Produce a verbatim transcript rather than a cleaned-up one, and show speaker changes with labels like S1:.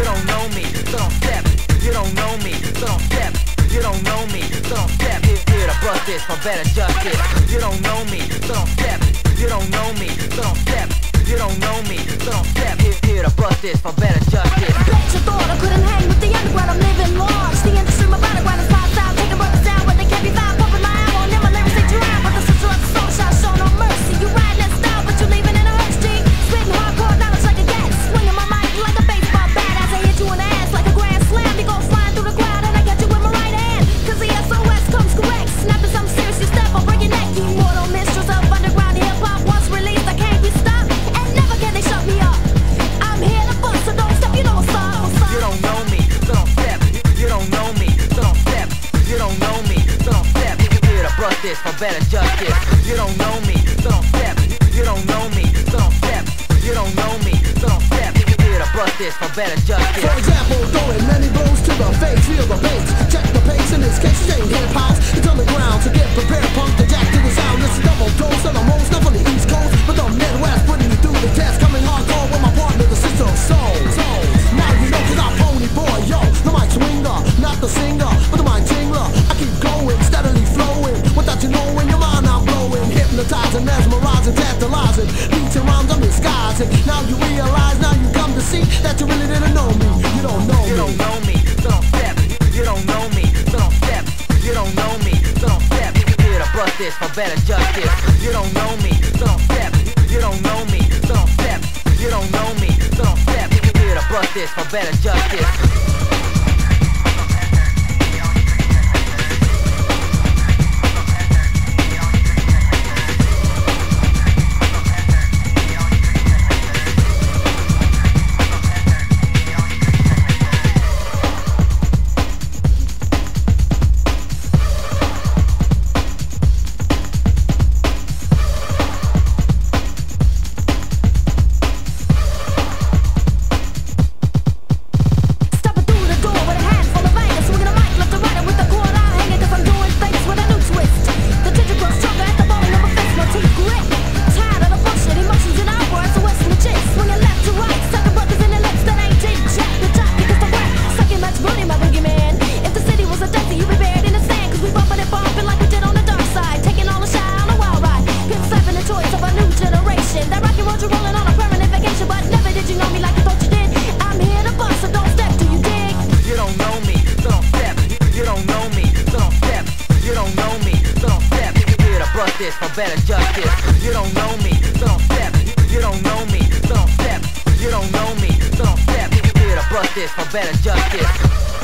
S1: You don't know me, so don't step. You don't know me, so don't step. You don't know me, so don't step. Here, here to bust this for better justice. You don't know me, so don't step. You don't know me, so don't step. You don't know me, so don't step. Here, here to bust this for better justice.
S2: Bet you thought I couldn't hang with the underground. I'm living large. The industry, my battleground is five thousand. Taking brothers down, but they can't be found. Pumping my ammo, and then my lyrics they dry. But the sister of the soul shot, show no mercy. You riding in style, but you leaving in a hearse, G. Spitting hardcore knowledge like a gas. Swinging my mic like a baseball bat. As I hit you in the ass like a grand slam. You go flying through the crowd, and I got you with my right hand. Cause the S O S comes correct. Snapping something serious, you step, I'll break your neck. You mortal mistress of underground hip-hop. Once released, I can't be stopped. And never can they shut me up. I'm here to bust, so don't step, you know what's up.
S1: You don't know me, so don't step. You don't know me, so don't step. You don't know me, so don't step. Here to bust this for better justice. You don't know me, so don't step. You don't know me, so don't step. You don't know me, so don't step. Here to bust this for better justice.
S3: For example, throwing many blows to the face, feel the bass. Check the pace, in this case it ain't hip house. It's on the ground, so get prepared, punk the jack to the sound. This is double dose of the most, not from the East Coast, but the Midwest, putting you through the test. Coming hardcore with my partner, the sister of soul. Now you know, cause I'm pony boy, yo. The mic swinger, not the singer, but the mic jingler. I keep going, steadily flowing. Without you knowing, your mind I'm blowing. Hypnotizing, mesmerizing, tantalizing. Beats and rhymes, I'm disguising. Now you realize, now you come to see that you really didn't know me. You don't know
S1: You
S3: me.
S1: don't know me, so don't step. You don't know me, so don't step. You don't know me, so don't step. Here to bust this for better justice. You don't know me, so don't step. You don't know me, so don't step. You don't know me, so don't step. Here to bust this for better justice. This for better justice. You don't know me, so don't step. You don't know me, so don't step. You don't know me, so don't step. Here to bust this for better justice.